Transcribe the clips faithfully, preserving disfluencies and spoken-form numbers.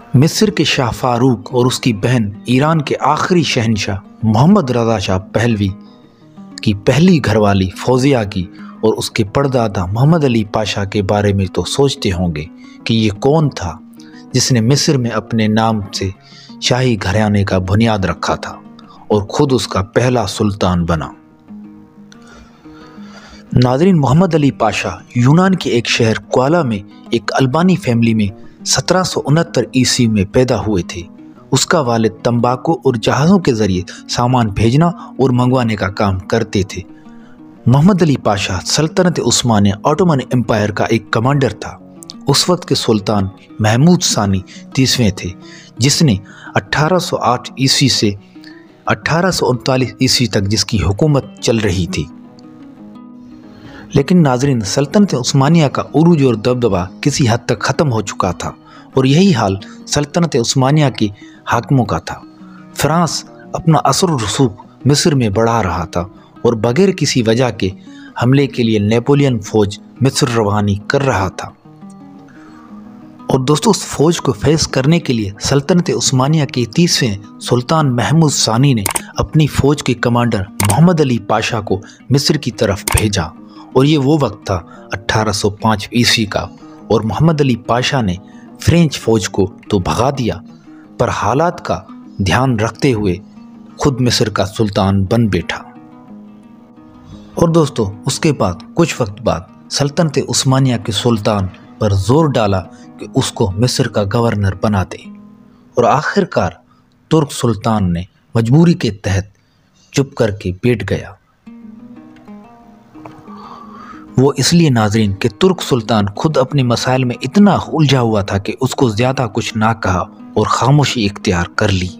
मिस्र के शाह फारूक और उसकी बहन ईरान के आखिरी शहंशाह मोहम्मद रज़ा शाह पहलवी की पहली घरवाली फौजिया की और उसके परदादा मोहम्मद अली पाशा के बारे में तो सोचते होंगे कि ये कौन था जिसने मिस्र में अपने नाम से शाही घराने का बुनियाद रखा था और ख़ुद उसका पहला सुल्तान बना। नाज़रीन, मोहम्मद अली पाशा यूनान के एक शहर क्वाला में एक अल्बानी फैमिली में सत्रह सौ उनहत्तर ईस्वी में पैदा हुए थे। उसका वालिद तंबाकू और जहाज़ों के ज़रिए सामान भेजना और मंगवाने का काम करते थे। मोहम्मद अली पाशा सल्तनत उस्मानिया ऑटोमन एम्पायर का एक कमांडर था। उस वक्त के सुल्तान महमूद सानी तीसवें थे, जिसने अठारह सौ आठ ईस्वी से अठारह सौ उनतालीस ईस्वी तक जिसकी हुकूमत चल रही थी। लेकिन नाजरीन, सल्तनत उस्मानिया का उरूज और दबदबा किसी हद तक ख़त्म हो चुका था और यही हाल सल्तनत उस्मानिया के हाकिमों का था। फ्रांस अपना असर रसूख मिस्र में बढ़ा रहा था और बगैर किसी वजह के हमले के लिए नेपोलियन फ़ौज मिस्र रवानी कर रहा था। और दोस्तों, उस फौज को फेस करने के लिए सल्तनत उस्मानिया के तीसवें सुल्तान महमूद सानी ने अपनी फ़ौज के कमांडर मोहम्मद अली पाशा को मिस्र की तरफ भेजा। और ये वो वक्त था अठारह सौ पाँच ईस्वी का, और मोहम्मद अली पाशा ने फ्रेंच फ़ौज को तो भगा दिया, पर हालात का ध्यान रखते हुए खुद मिस्र का सुल्तान बन बैठा। और दोस्तों, उसके बाद कुछ वक्त बाद सल्तनत उस्मानिया के सुल्तान पर जोर डाला कि उसको मिस्र का गवर्नर बना दे, और आखिरकार तुर्क सुल्तान ने मजबूरी के तहत चुप करके बैठ गया। वो इसलिए नाजरीन कि तुर्क सुल्तान खुद अपने मसाइल में इतना उलझा हुआ था कि उसको ज़्यादा कुछ ना कहा और खामोशी इख्तियार कर ली।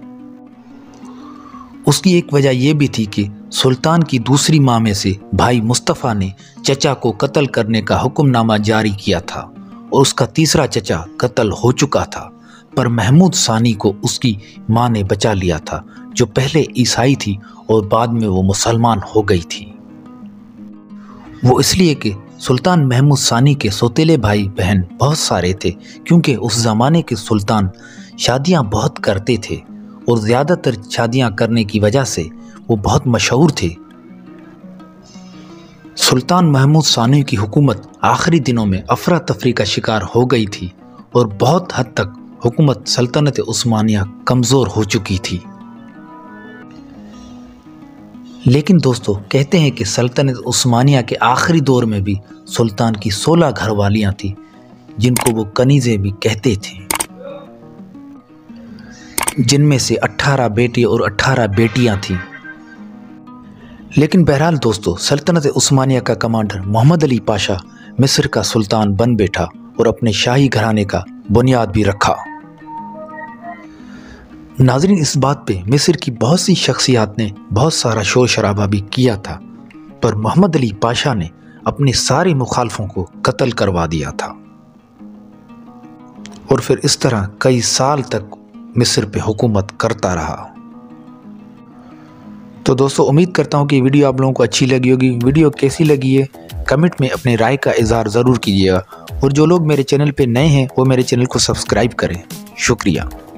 उसकी एक वजह यह भी थी कि सुल्तान की दूसरी माँ में से भाई मुस्तफ़ा ने चचा को कत्ल करने का हुक्मनामा जारी किया था और उसका तीसरा चचा कत्ल हो चुका था, पर महमूद सानी को उसकी माँ ने बचा लिया था, जो पहले ईसाई थी और बाद में वो मुसलमान हो गई थी। वो इसलिए कि सुल्तान महमूद सानी के सौतेले भाई बहन बहुत सारे थे, क्योंकि उस ज़माने के सुल्तान शादियां बहुत करते थे और ज़्यादातर शादियां करने की वजह से वो बहुत मशहूर थे। सुल्तान महमूद सानी की हुकूमत आखिरी दिनों में अफरा तफरी का शिकार हो गई थी और बहुत हद तक हुकूमत सल्तनत उस्मानिया कमज़ोर हो चुकी थी। लेकिन दोस्तों, कहते हैं कि सल्तनत उस्मानिया के आखिरी दौर में भी सुल्तान की सोलह घरवालियाँ थीं, जिनको वो कनीज़े भी कहते थे, जिनमें से अठारह बेटे और अठारह बेटियां थीं। लेकिन बहरहाल दोस्तों, सल्तनत उस्मानिया का कमांडर मोहम्मद अली पाशा मिस्र का सुल्तान बन बैठा और अपने शाही घराने का बुनियाद भी रखा। नाज़रीन, इस बात पे मिस्र की बहुत सी शख्सियात ने बहुत सारा शोर शराबा भी किया था, पर मोहम्मद अली पाशा ने अपने सारे मुखालफों को कत्ल करवा दिया था और फिर इस तरह कई साल तक मिस्र पे हुकूमत करता रहा। तो दोस्तों, उम्मीद करता हूँ कि वीडियो आप लोगों को अच्छी लगी होगी। वीडियो कैसी लगी है कमेंट में अपने राय का इज़हार ज़रूर कीजिएगा, और जो लोग मेरे चैनल पे नए हैं वो मेरे चैनल को सब्सक्राइब करें। शुक्रिया।